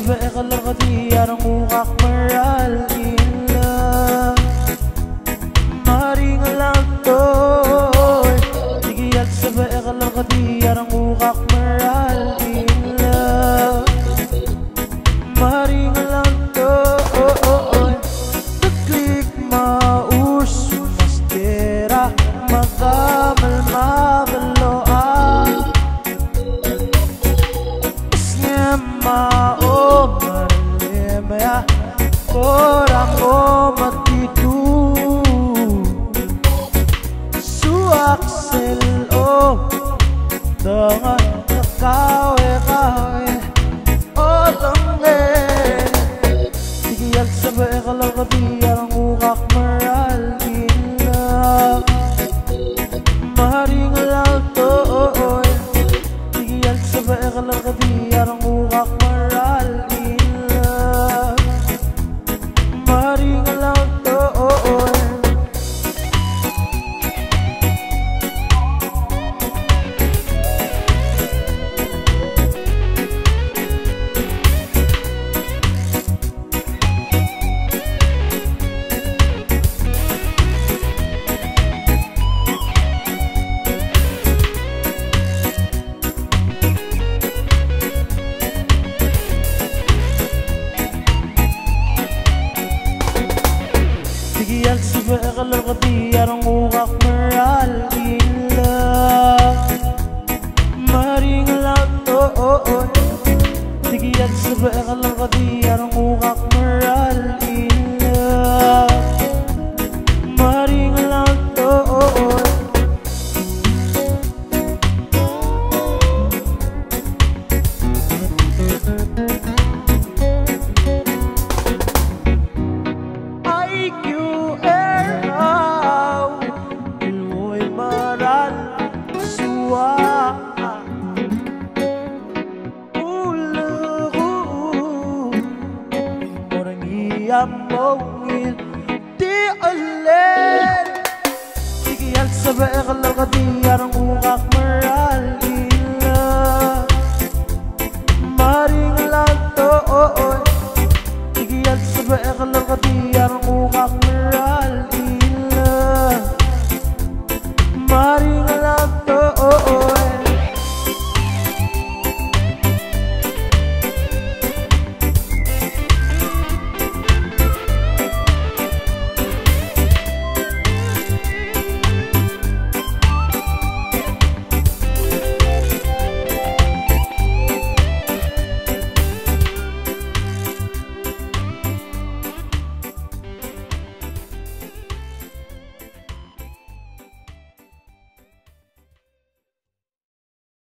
سبق الغدير موغاق مرال إلا مارين لانتوي تيجي سبق الغدير موغاق مرال إلا مارين لانتوي تكليك ماوش مستيرة مقام المغلوقة Ma Omar Lemaya Orang Omar itu Suaksel O Dengan kawe-kawe O tangge Tigiyal sabay kalagabi Ang ukak maral ina Maharing lalto Tigiyal sabay kalagabi Ang ukak maral ina Maharing lalto Tigiyal sabay kalagabi Ang ukak maral ina Maharing lalto Tigiyal sabay kalagabi Ang ukak maral ina Maharing lalto Mongil di ulit Tigiyal sabay